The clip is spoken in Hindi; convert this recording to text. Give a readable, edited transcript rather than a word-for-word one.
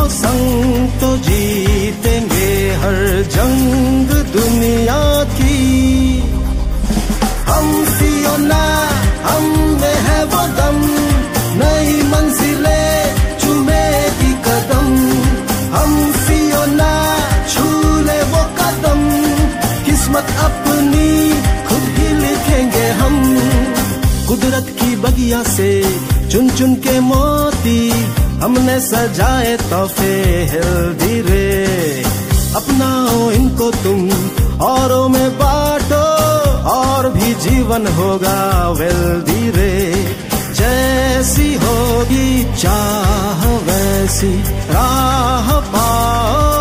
संग तो जीतेंगे हर जंग दुनिया की। हम फियोना, हम में है वो दम, नई मंजिलें चूमेगी कदम। हम फियोना, छू ले वो कदम, किस्मत अपनी खुद ही लिखेंगे हम। कुदरत की बगिया से चुन चुन के मोती हमने सजाए तोहफे हेल्दी रे। अपनाओ इनको तुम, औरों में बांटो, और भी जीवन होगा वेल्दी रे। जैसी होगी चाह वैसी राह पाओ